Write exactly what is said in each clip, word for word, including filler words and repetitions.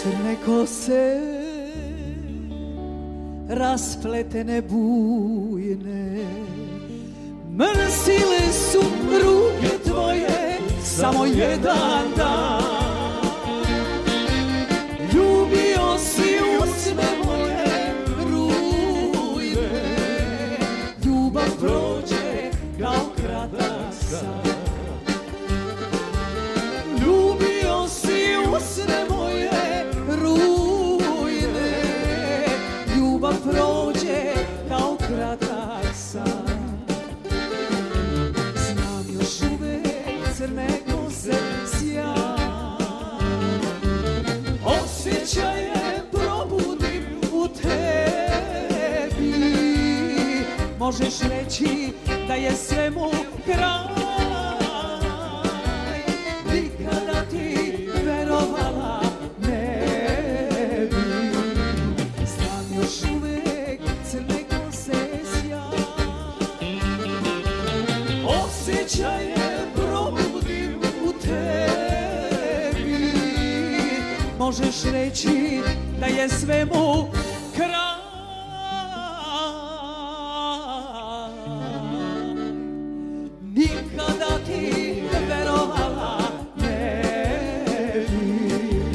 Crne kose, raspletene bujne, mrsile su ruke tvoje samo jedan dan. Ljubio si usne moje rujne, ljubav prođe kao kratak san. Ljubio si usne moje rujne, ljubav prođe kao kratak san. Znam još uvek crne kose sjaj, osjećaje probudim u tebi. Možeš reći da je svemu kraj, nikada ti verovala ne bi. Znam još uvek crne kose sjaj, osjećaje probudim u tebi. Možeš reći da je svemu kraj, nikada ti verovala ne bi.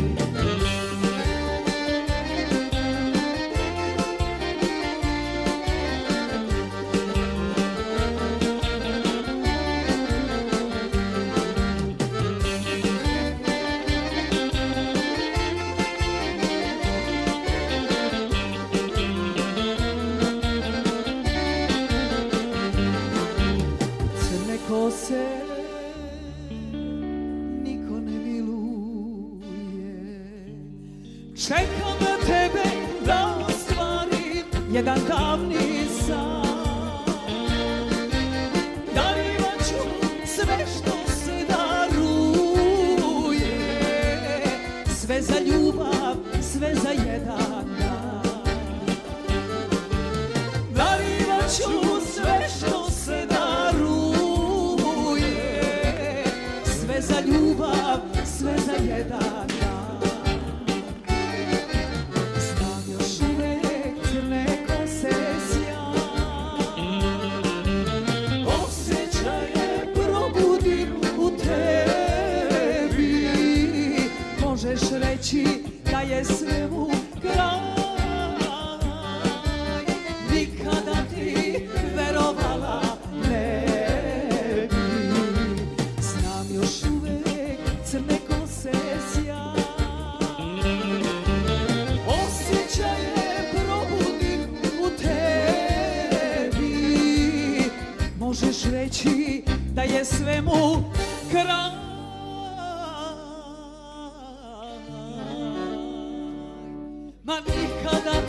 Crne kose niko ne miluje, čekam na tebe da ostvarim jedan davni san. Darivat ću sve što se daruje, sve za ljubav, sve za jedan dan. Darivat ću sve što se daruje, sve za ljubav, sve za jedan dan. Znam još uvek crne kose sjaj, osjećaje probudim u tebi. Možeš reći da je svemu kraj, nikada ti verovala ne bi. Znam još uvek crne kose sjaj, osjećaje probudim u tebi. Možeš reći da je svemu kraj, ma nikada